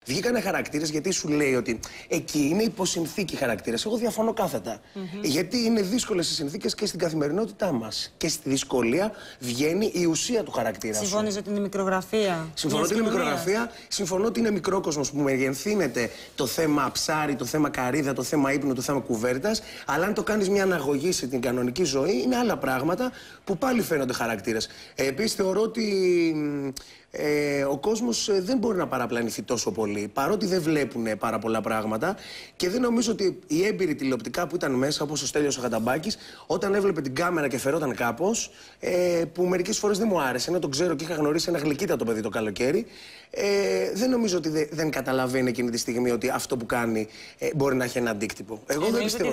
Βγήκανε χαρακτήρες γιατί σου λέει ότι εκεί είναι υποσυνθήκη χαρακτήρες. Εγώ διαφωνώ κάθετα. Γιατί είναι δύσκολες οι συνθήκες και στην καθημερινότητά μας. Και στη δυσκολία βγαίνει η ουσία του χαρακτήρα. Συμφωνείς ότι είναι μικρογραφία? Συμφωνώ ότι είναι μικρογραφία. Συμφωνώ ότι είναι μικρόκοσμος που μεγενθύνεται το θέμα ψάρι, το θέμα καρύδα, το θέμα ύπνου, το θέμα κουβέρτας. Αλλά αν το κάνεις μια αναγωγή σε την κανονική ζωή, είναι άλλα πράγματα που πάλι φαίνονται χαρακτήρες. Επίσης, θεωρώ ότι ο κόσμος δεν μπορεί να παραπλανηθεί τόσο πολύ, παρότι δεν βλέπουν πάρα πολλά πράγματα και δεν νομίζω ότι οι έμπειροι τηλεοπτικά που ήταν μέσα, όπως ο Στέλιος ο Χαταμπάκης, όταν έβλεπε την κάμερα και φερόταν κάπως, που μερικές φορές δεν μου άρεσε, ενώ τον ξέρω και είχα γνωρίσει ένα γλυκύτατο παιδί το καλοκαίρι, δεν νομίζω ότι δεν καταλαβαίνει εκείνη τη στιγμή ότι αυτό που κάνει μπορεί να έχει ένα αντίκτυπο. Εγώ δεν πιστεύω.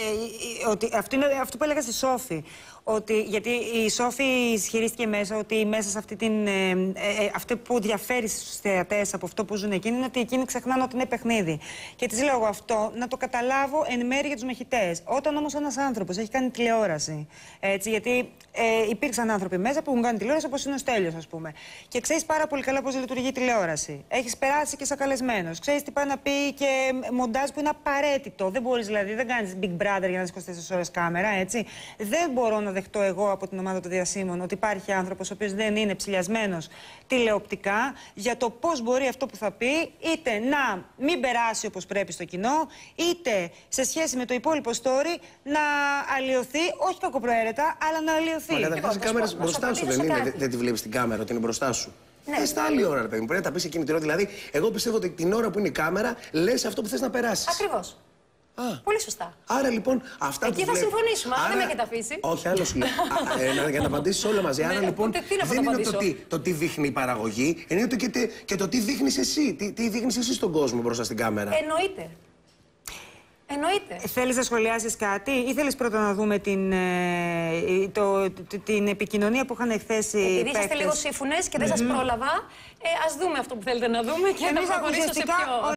Ότι αυτό που έλεγα στη Σόφη. Ότι, γιατί η Σόφη ισχυρίστηκε μέσα ότι μέσα σε αυτή την. Αυτό που διαφέρει στους θεατές από αυτό που ζουν εκείνοι είναι ότι εκείνοι ξεχνάνε ότι είναι παιχνίδι. Και της λέω εγώ αυτό να το καταλάβω εν μέρει για τους μαχητές. Όταν όμως ένας άνθρωπος έχει κάνει τηλεόραση. Έτσι, γιατί υπήρξαν άνθρωποι μέσα που έχουν κάνει τηλεόραση, όπως είναι ο Στέλιος, ας πούμε. Και ξέρεις πάρα πολύ καλά πώς λειτουργεί η τηλεόραση. Έχεις περάσει και σαν καλεσμένος. Ξέρεις τι πάει να πει και μοντάζ που είναι απαραίτητο. Δεν μπορείς δηλαδή, δεν κάνεις Big Brother για να είσαι 24 ώρες κάμερα, έτσι. Δεν μπορώ να δεχτώ εγώ από την ομάδα των διασύμων ότι υπάρχει άνθρωπος ο οποίος δεν είναι ψηλιασμένος τηλεοπτικά για το πώς μπορεί αυτό που θα πει είτε να μην περάσει όπως πρέπει στο κοινό, είτε σε σχέση με το υπόλοιπο story να αλλοιωθεί, όχι κακοπροαίρετα, αλλά να αλλοιωθεί. Μα καταρχάς οι κάμερες μπροστά σου δεν είναι, δεν τη βλέπεις την κάμερα ότι είναι μπροστά σου. Ναι. Στα άλλη ώρα, ρε παιδί μου, πρέπει να τα πεις εκείνη την ώρα. Δηλαδή, εγώ πιστεύω ότι την ώρα που είναι η κάμερα, λες αυτό που θες να περάσεις. Ακριβώς. Πολύ σωστά. Άρα λοιπόν αυτά εκεί θα συμφωνήσουμε. Αν δεν με έχετε αφήσει. Όχι, άλλο σου λέω. Για να απαντήσεις όλα μαζί. Άρα λοιπόν δεν είναι το τι δείχνει η παραγωγή, είναι και το τι δείχνεις εσύ. Τι δείχνεις εσύ στον κόσμο μπροστά στην κάμερα. Εννοείται. Εννοείται. Θέλεις να σχολιάσεις κάτι ή θέλεις πρώτα να δούμε την επικοινωνία που είχαν εκθέσει οι Επειδή είσαστε λίγο σύμφωνες και δεν σας πρόλαβα, ας δούμε αυτό που θέλετε να δούμε και να προχωρήσω σε πιο...